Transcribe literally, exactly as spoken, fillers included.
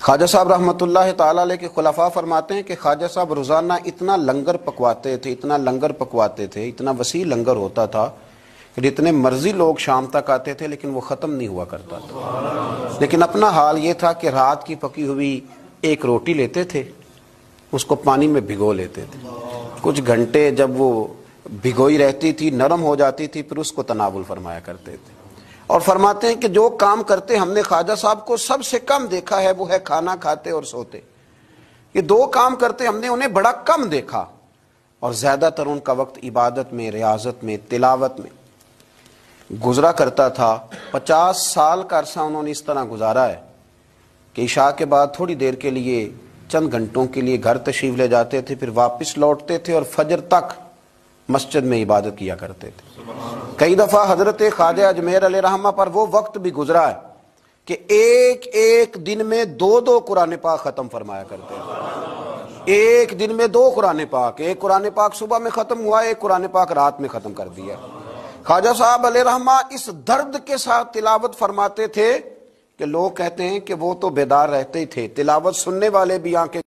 خواجہ صاحب رحمۃ اللہ تعالیٰ علیہ کے خلفاء فرماتے ہیں کہ خواجہ صاحب روزانہ اتنا لنگر پکواتے تھے اتنا لنگر پکواتے تھے اتنا وسیع لنگر ہوتا تھا کہ جتنے مرضی لوگ شام تک آتے تھے لیکن وہ ختم نہیں ہوا کرتا تھا. لیکن اپنا حال یہ تھا کہ رات کی پکی ہوئی ایک روٹی لیتے تھے، اس کو پانی میں بھگو لیتے تھے، کچھ گھنٹے جب وہ بھگوئی رہتی تھی نرم ہو جاتی تھی پھر اس کو تناول فرمایا کرتے تھے. اور فرماتے ہیں کہ جو کام کرتے ہم نے خواجہ صاحب کو سب سے کم دیکھا ہے وہ ہے کھانا کھاتے اور سوتے. یہ دو کام کرتے ہم نے انہیں بڑا کم دیکھا، اور زیادہ تر ان کا وقت عبادت میں، ریاضت میں، تلاوت میں گزرا کرتا تھا. پچاس سال کا عرصہ انہوں نے اس طرح گزارا ہے کہ عشاء کے بعد تھوڑی دیر کے لیے چند گھنٹوں کے لیے گھر تشریف لے جاتے تھے، پھر واپس لوٹتے تھے اور فجر تک مسجد میں عبادت کیا کرتے تھے. کئی دفعہ حضرت خواجہ اجمیر علیہ رحمہ پر وہ وقت بھی گزرا ہے کہ ایک ایک دن میں دو دو قرآن پاک ختم فرمایا کرتے ہیں. ایک دن میں دو قرآن پاک، ایک قرآن پاک صبح میں ختم ہوا، ایک قرآن پاک رات میں ختم کر دیا. خواجہ صاحب علیہ رحمہ اس درد کے ساتھ تلاوت فرماتے تھے کہ لوگ کہتے ہیں کہ وہ تو بیدار رہتے ہی تھے، تلاوت سننے والے بھی آنکھیں